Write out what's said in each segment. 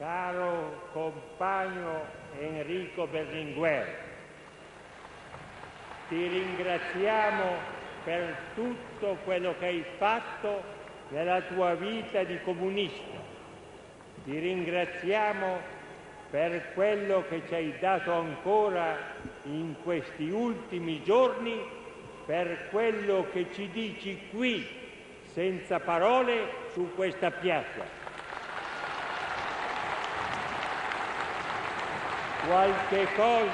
Caro compagno Enrico Berlinguer, ti ringraziamo per tutto quello che hai fatto nella tua vita di comunista. Ti ringraziamo per quello che ci hai dato ancora in questi ultimi giorni, per quello che ci dici qui, senza parole, su questa piazza. Qualche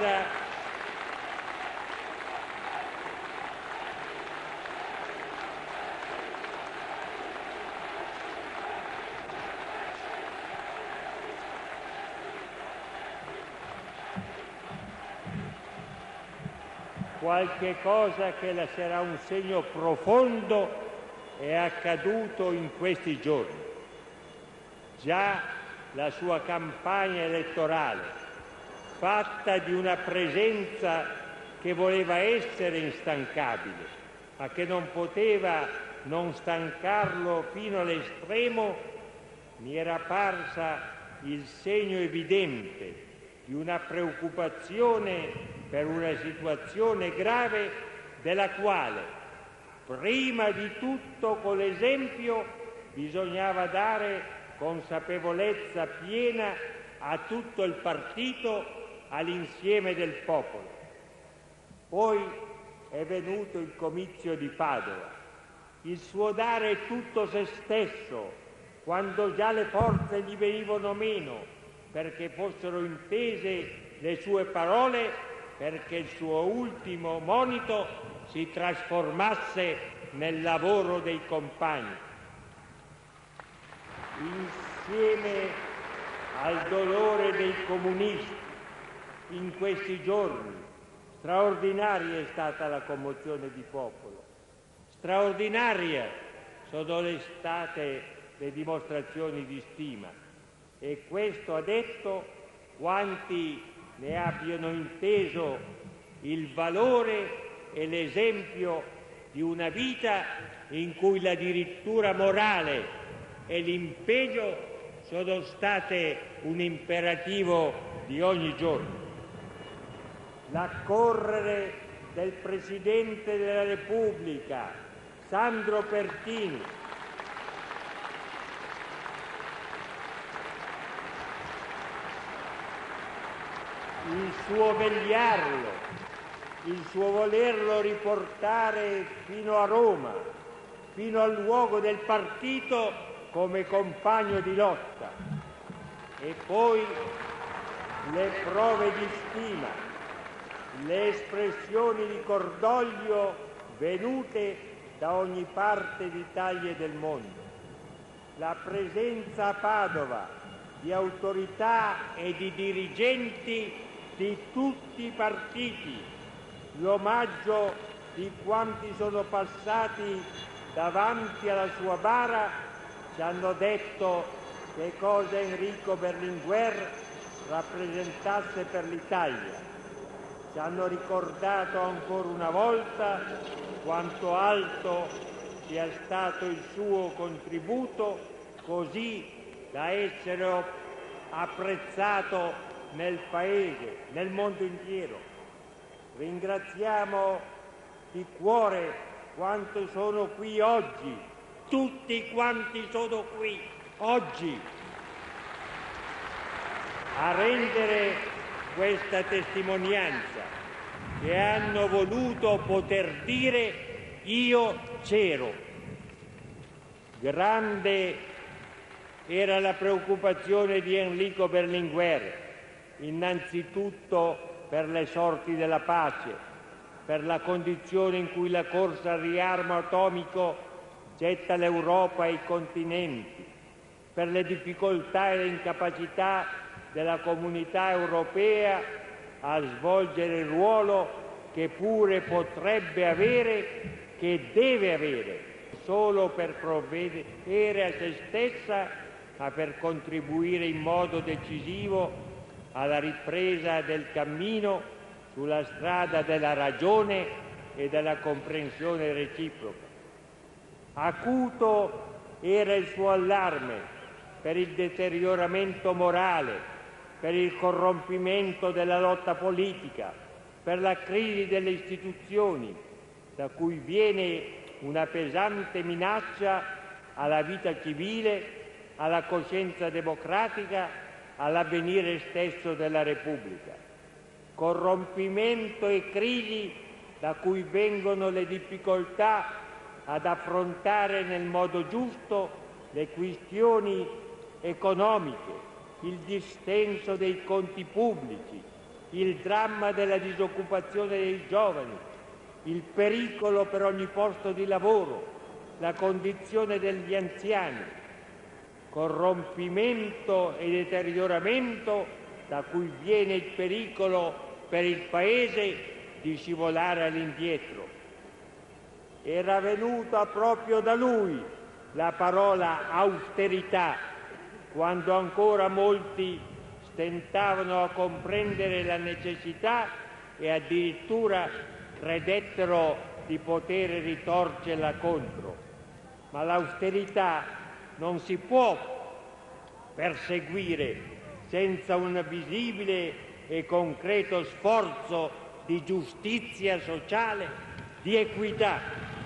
cosa che lascerà un segno profondo è accaduto in questi giorni. Già la sua campagna elettorale, fatta di una presenza che voleva essere instancabile, ma che non poteva non stancarlo fino all'estremo, mi era parsa il segno evidente di una preoccupazione per una situazione grave della quale, prima di tutto con l'esempio, bisognava dare consapevolezza piena a tutto il partito, all'insieme del popolo. Poi è venuto il comizio di Padova, il suo dare tutto se stesso, quando già le forze gli venivano meno, perché fossero intese le sue parole, perché il suo ultimo monito si trasformasse nel lavoro dei compagni. Insieme al dolore dei comunisti, in questi giorni, straordinaria è stata la commozione di popolo, straordinaria sono state le dimostrazioni di stima, e questo ha detto quanti ne abbiano inteso il valore e l'esempio di una vita in cui la dirittura morale e l'impegno sono state un imperativo di ogni giorno. L'accorrere del Presidente della Repubblica, Sandro Pertini, il suo vegliarlo, il suo volerlo riportare fino a Roma, fino al luogo del partito come compagno di lotta, e poi le prove di stima, le espressioni di cordoglio venute da ogni parte d'Italia e del mondo, la presenza a Padova di autorità e di dirigenti di tutti i partiti, l'omaggio di quanti sono passati davanti alla sua bara, ci hanno detto che cosa Enrico Berlinguer rappresentasse per l'Italia. Ci hanno ricordato ancora una volta quanto alto sia stato il suo contributo, così da essere apprezzato nel Paese, nel mondo intero. Ringraziamo di cuore quanti sono qui oggi, tutti quanti sono qui oggi, a rendere questa testimonianza, che hanno voluto poter dire io c'ero. Grande era la preoccupazione di Enrico Berlinguer, innanzitutto per le sorti della pace, per la condizione in cui la corsa al riarmo atomico getta l'Europa e i continenti, per le difficoltà e le incapacità della comunità europea a svolgere il ruolo che pure potrebbe avere, che deve avere, solo per provvedere a se stessa, ma per contribuire in modo decisivo alla ripresa del cammino sulla strada della ragione e della comprensione reciproca. Acuto era il suo allarme per il deterioramento morale, per il corrompimento della lotta politica, per la crisi delle istituzioni, da cui viene una pesante minaccia alla vita civile, alla coscienza democratica, all'avvenire stesso della Repubblica. Corrompimento e crisi da cui vengono le difficoltà ad affrontare nel modo giusto le questioni economiche, il dissenso dei conti pubblici, il dramma della disoccupazione dei giovani, il pericolo per ogni posto di lavoro, la condizione degli anziani, corrompimento e deterioramento da cui viene il pericolo per il Paese di scivolare all'indietro. Era venuta proprio da lui la parola austerità, quando ancora molti stentavano a comprendere la necessità e addirittura credettero di poter ritorcerla contro. Ma l'austerità non si può perseguire senza un visibile e concreto sforzo di giustizia sociale, di equità.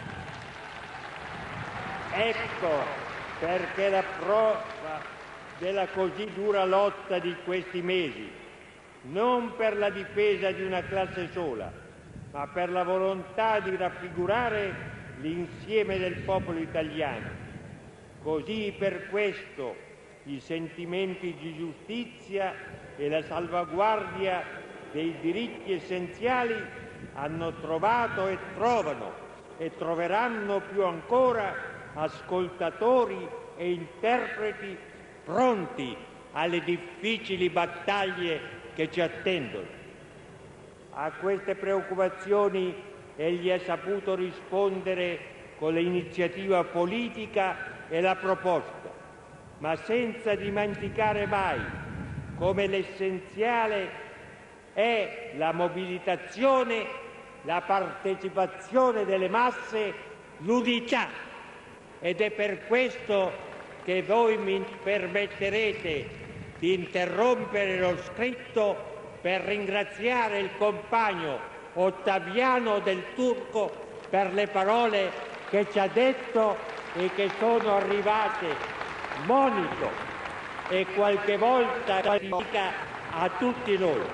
Ecco perché la prova della così dura lotta di questi mesi, non per la difesa di una classe sola, ma per la volontà di raffigurare l'insieme del popolo italiano. Così per questo i sentimenti di giustizia e la salvaguardia dei diritti essenziali hanno trovato e trovano e troveranno più ancora ascoltatori e interpreti pronti alle difficili battaglie che ci attendono. A queste preoccupazioni egli ha saputo rispondere con l'iniziativa politica e la proposta, ma senza dimenticare mai come l'essenziale è la mobilitazione, la partecipazione delle masse, l'unità. Ed è per questo che voi mi permetterete di interrompere lo scritto per ringraziare il compagno Ottaviano Del Turco per le parole che ci ha detto e che sono arrivate monito e qualche volta a tutti noi.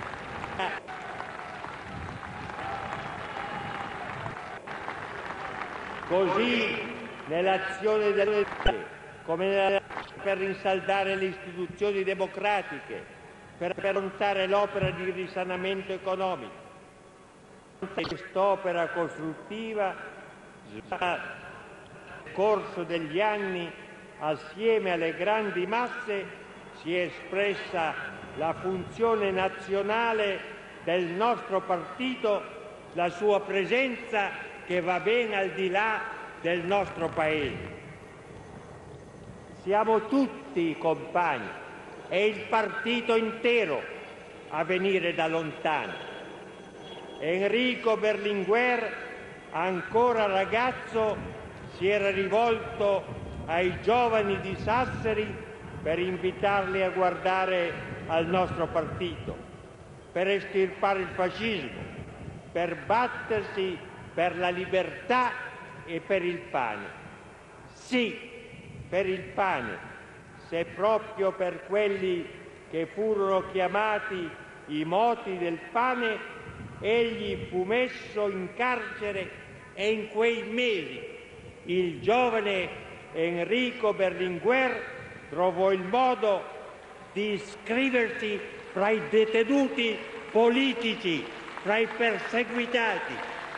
Così nell'azione delle come per rinsaldare le istituzioni democratiche, per affrontare l'opera di risanamento economico. Quest'opera costruttiva nel corso degli anni, assieme alle grandi masse, si è espressa la funzione nazionale del nostro partito, la sua presenza che va ben al di là del nostro Paese. Siamo tutti compagni, è il partito intero a venire da lontano. Enrico Berlinguer, ancora ragazzo, si era rivolto ai giovani di Sassari per invitarli a guardare al nostro partito, per estirpare il fascismo, per battersi per la libertà e per il pane. Sì, per il pane, se proprio per quelli che furono chiamati i moti del pane egli fu messo in carcere, e in quei mesi il giovane Enrico Berlinguer trovò il modo di iscriversi fra i detenuti politici, fra i perseguitati.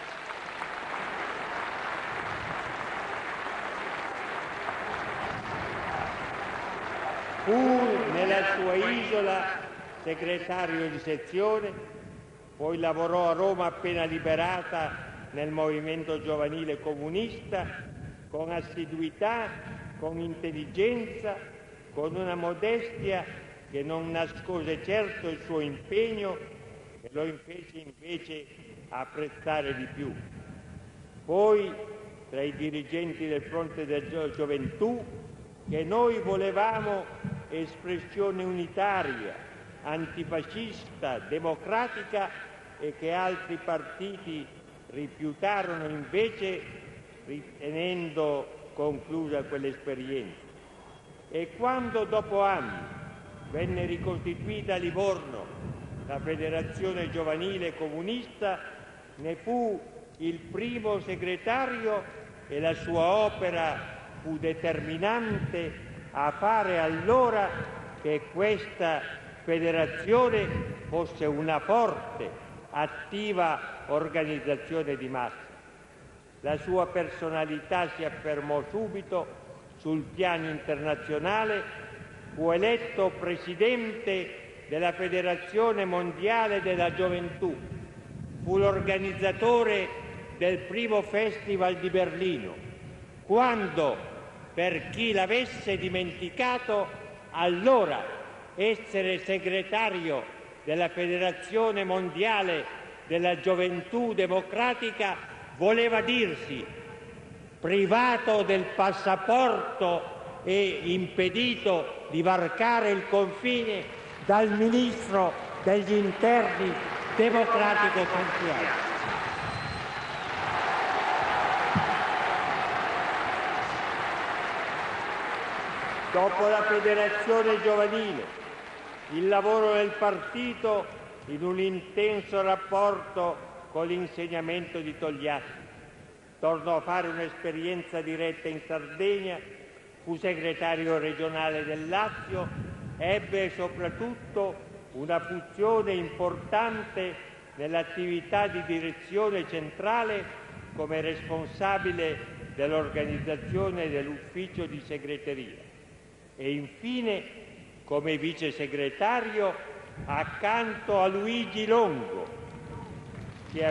Fu nella sua isola segretario di sezione, poi lavorò a Roma appena liberata nel movimento giovanile comunista, con assiduità, con intelligenza, con una modestia che non nascose certo il suo impegno e lo fece invece apprezzare di più. Poi, tra i dirigenti del Fronte della Gioventù, che noi volevamo espressione unitaria, antifascista, democratica e che altri partiti rifiutarono invece ritenendo conclusa quell'esperienza. E quando dopo anni venne ricostituita a Livorno la Federazione Giovanile Comunista, ne fu il primo segretario e la sua opera fu determinante a fare allora che questa federazione fosse una forte, attiva organizzazione di massa. La sua personalità si affermò subito sul piano internazionale, fu eletto presidente della Federazione Mondiale della Gioventù, fu l'organizzatore del primo Festival di Berlino, quando, per chi l'avesse dimenticato, allora essere segretario della Federazione Mondiale della Gioventù Democratica voleva dirsi privato del passaporto e impedito di varcare il confine dal ministro degli interni democratico confiato. Dopo la federazione giovanile, il lavoro del partito in un intenso rapporto con l'insegnamento di Togliatti. Tornò a fare un'esperienza diretta in Sardegna, fu segretario regionale del Lazio, ebbe soprattutto una funzione importante nell'attività di direzione centrale come responsabile dell'organizzazione dell'ufficio di segreteria e infine come vice segretario accanto a Luigi Longo, che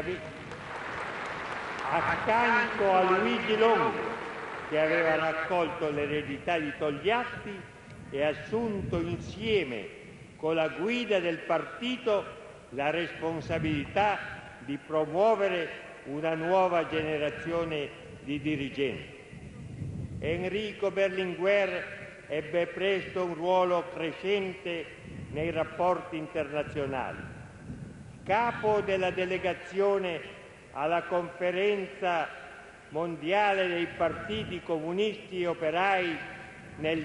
aveva raccolto l'eredità di Togliatti e assunto insieme con la guida del partito la responsabilità di promuovere una nuova generazione di dirigenti. Enrico Berlinguer ebbe presto un ruolo crescente nei rapporti internazionali. Capo della delegazione alla Conferenza mondiale dei partiti comunisti e operai nel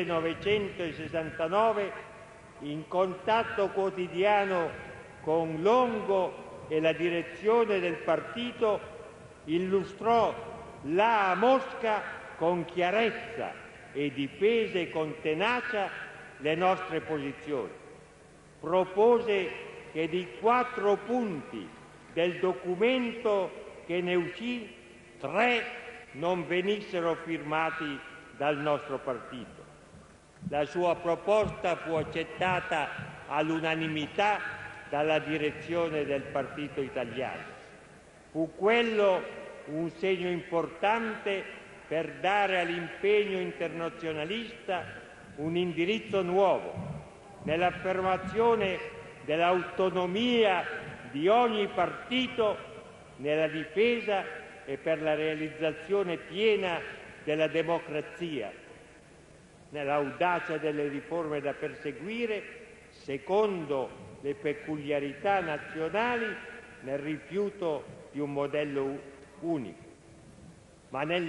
1969, in contatto quotidiano con Longo e la direzione del partito, illustrò là a Mosca con chiarezza e difese con tenacia le nostre posizioni. Propose che di 4 punti del documento che ne uscì, 3 non venissero firmati dal nostro partito. La sua proposta fu accettata all'unanimità dalla direzione del partito italiano. Fu quello un segno importante per dare all'impegno internazionalista un indirizzo nuovo, nell'affermazione dell'autonomia di ogni partito nella difesa e per la realizzazione piena della democrazia, nell'audacia delle riforme da perseguire secondo le peculiarità nazionali, nel rifiuto di un modello unico. Ma nel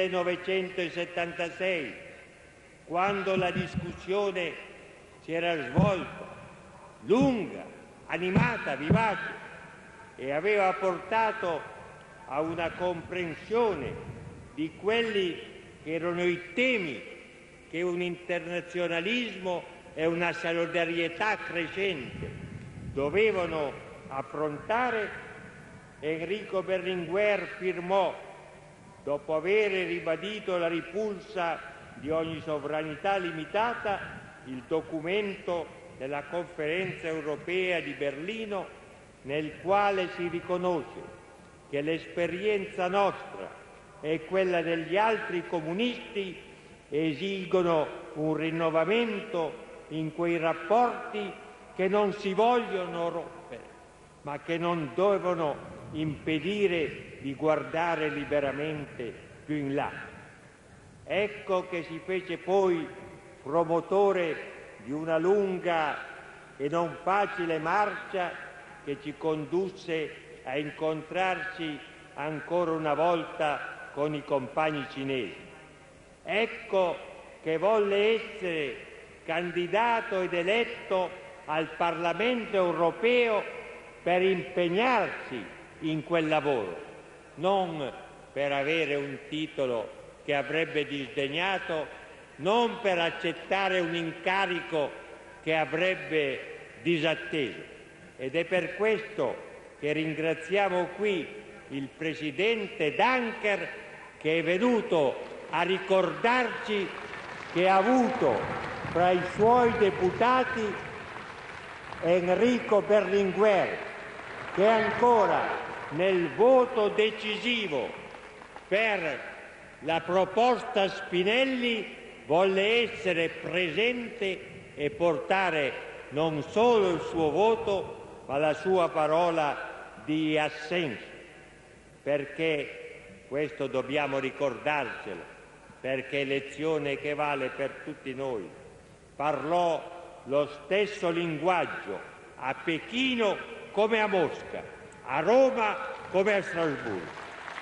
1976, quando la discussione si era svolta, lunga, animata, vivace, e aveva portato a una comprensione di quelli che erano i temi che un internazionalismo e una solidarietà crescente dovevano affrontare, Enrico Berlinguer firmò, dopo aver ribadito la ripulsa di ogni sovranità limitata, il documento della Conferenza europea di Berlino, nel quale si riconosce che l'esperienza nostra e quella degli altri comunisti esigono un rinnovamento in quei rapporti che non si vogliono rompere, ma che non devono impedire di guardare liberamente più in là. Ecco che si fece poi promotore di una lunga e non facile marcia che ci condusse a incontrarci ancora una volta con i compagni cinesi. Ecco che volle essere candidato ed eletto al Parlamento europeo per impegnarsi in quel lavoro, non per avere un titolo che avrebbe disdegnato, non per accettare un incarico che avrebbe disatteso. Ed è per questo che ringraziamo qui il Presidente Juncker, che è venuto a ricordarci che ha avuto fra i suoi deputati Enrico Berlinguer, che ancora nel voto decisivo per la proposta Spinelli volle essere presente e portare non solo il suo voto, ma la sua parola di assenso, perché questo dobbiamo ricordarcelo, perché è lezione che vale per tutti noi. Parlò lo stesso linguaggio a Pechino come a Mosca, a Roma come a Strasburgo.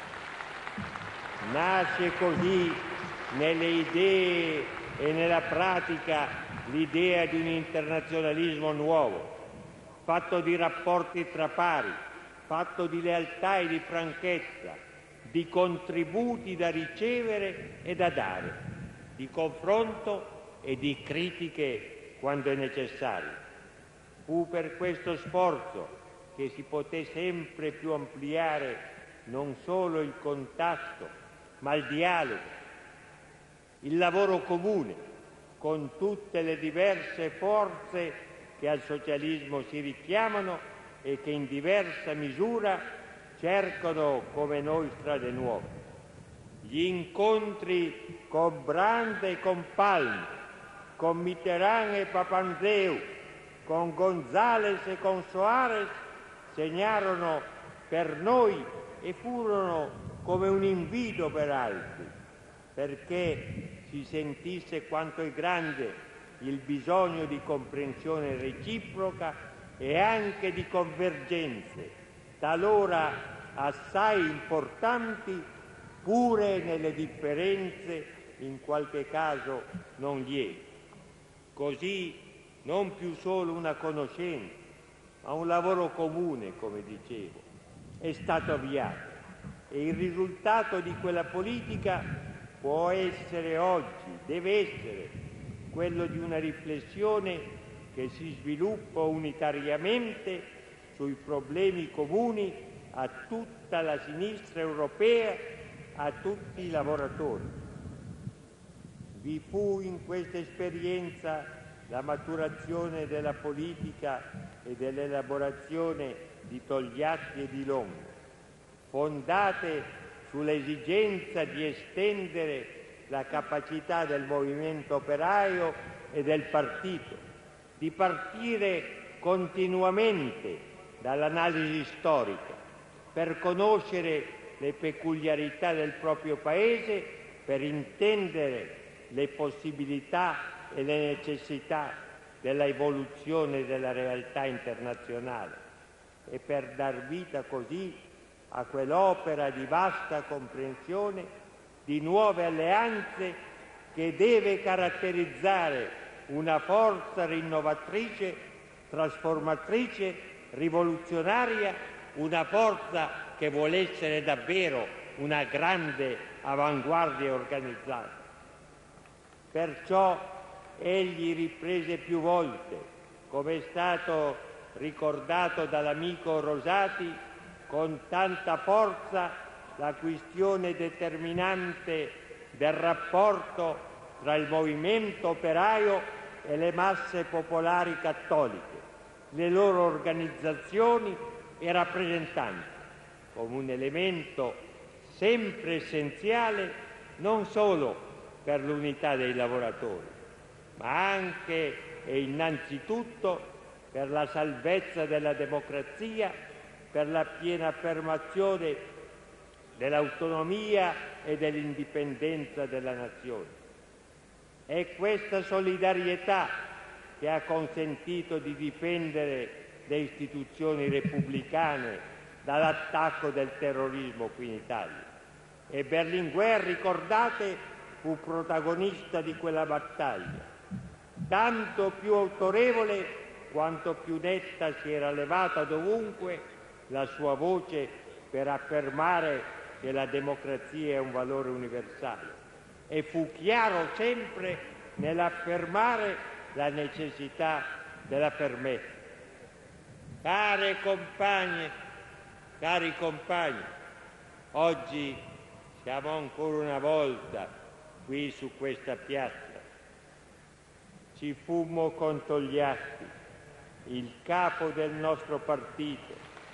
Nasce così nelle idee e nella pratica l'idea di un internazionalismo nuovo, fatto di rapporti tra pari, fatto di lealtà e di franchezza, di contributi da ricevere e da dare, di confronto e di critiche quando è necessario. Fu per questo sforzo che si poté sempre più ampliare non solo il contatto, ma il dialogo, il lavoro comune con tutte le diverse forze che al socialismo si richiamano e che in diversa misura cercano come noi strade nuove. Gli incontri con Brandt e con Palm, con Mitterrand e Papandreou, con González e con Soares segnarono per noi e furono come un invito per altri, perché si sentisse quanto è grande il bisogno di comprensione reciproca e anche di convergenze, talora assai importanti, pure nelle differenze, in qualche caso non lievi. Così non più solo una conoscenza, ma un lavoro comune, come dicevo, è stato avviato. E il risultato di quella politica può essere oggi, deve essere, quello di una riflessione che si sviluppa unitariamente sui problemi comuni a tutta la sinistra europea, a tutti i lavoratori. Vi fu in questa esperienza la maturazione della politica e dell'elaborazione di Togliatti e di Longo, fondate sull'esigenza di estendere la capacità del movimento operaio e del partito, di partire continuamente dall'analisi storica per conoscere le peculiarità del proprio Paese, per intendere le possibilità e le necessità della evoluzione della realtà internazionale e per dar vita così a quell'opera di vasta comprensione, di nuove alleanze che deve caratterizzare una forza rinnovatrice, trasformatrice, rivoluzionaria, una forza che vuole essere davvero una grande avanguardia organizzata. Perciò egli riprese più volte, come è stato ricordato dall'amico Rosati, con tanta forza la questione determinante del rapporto tra il movimento operaio e le masse popolari cattoliche, le loro organizzazioni e rappresentanti, come un elemento sempre essenziale non solo per l'unità dei lavoratori, ma anche e innanzitutto per la salvezza della democrazia, per la piena affermazione dell'autonomia e dell'indipendenza della nazione. È questa solidarietà che ha consentito di difendere le istituzioni repubblicane dall'attacco del terrorismo qui in Italia. E Berlinguer, ricordate, fu protagonista di quella battaglia, tanto più autorevole quanto più netta si era levata dovunque la sua voce per affermare che la democrazia è un valore universale, e fu chiaro sempre nell'affermare la necessità della fermezza. Care compagne, cari compagni, oggi siamo ancora una volta qui su questa piazza. Ci fummo con Togliatti, il capo del nostro partito,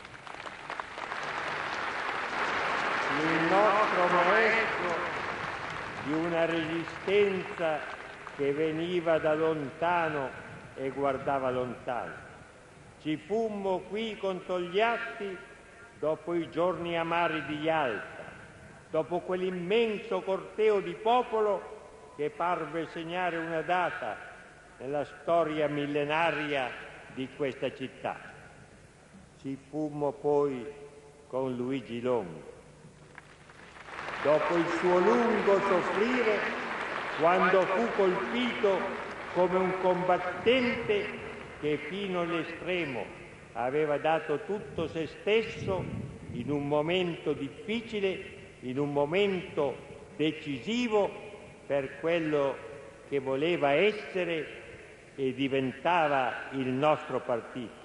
il nostro maestro di una resistenza che veniva da lontano e guardava lontano. Ci fummo qui con Togliatti dopo i giorni amari di Yalta, dopo quell'immenso corteo di popolo che parve segnare una data nella storia millenaria di questa città. Ci fummo poi con Luigi Longo, dopo il suo lungo soffrire, quando fu colpito come un combattente che fino all'estremo aveva dato tutto se stesso in un momento difficile, in un momento decisivo per quello che voleva essere e diventava il nostro partito.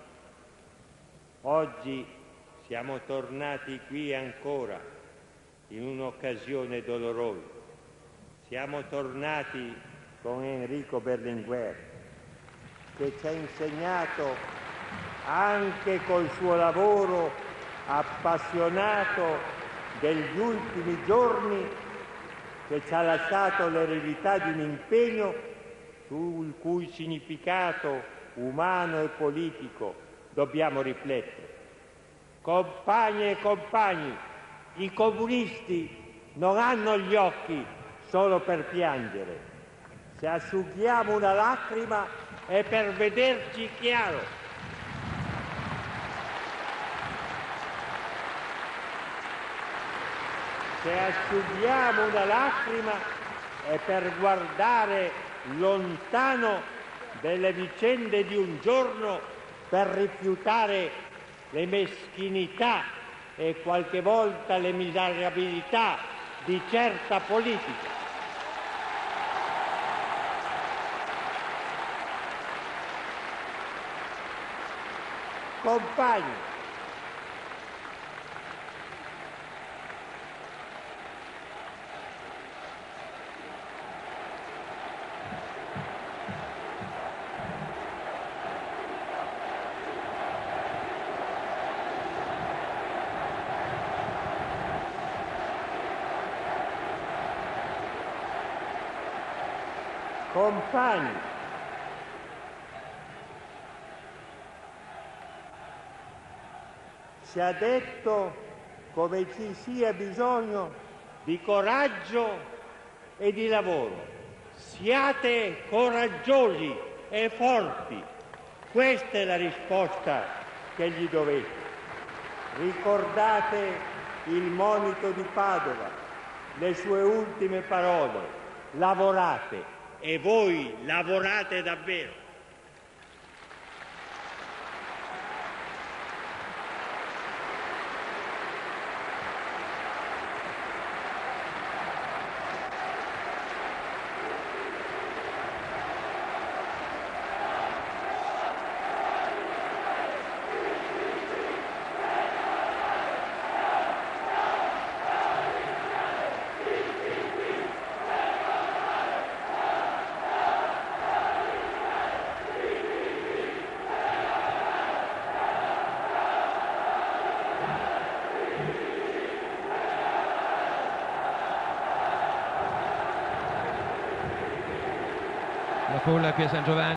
Oggi siamo tornati qui ancora in un'occasione dolorosa. Siamo tornati con Enrico Berlinguer, che ci ha insegnato anche col suo lavoro appassionato degli ultimi giorni, che ci ha lasciato l'eredità di un impegno sul cui significato umano e politico dobbiamo riflettere. Compagne e compagni, i comunisti non hanno gli occhi solo per piangere. Se asciughiamo una lacrima è per vederci chiaro. Se asciughiamo una lacrima è per guardare lontano delle vicende di un giorno, per rifiutare le meschinità e qualche volta le miserabilità di certa politica. Compagni, compagni, si è detto come ci sia bisogno di coraggio e di lavoro. Siate coraggiosi e forti. Questa è la risposta che gli dovete. Ricordate il monito di Padova, le sue ultime parole: lavorate, e voi lavorate davvero. La folla qui a San Giovanni.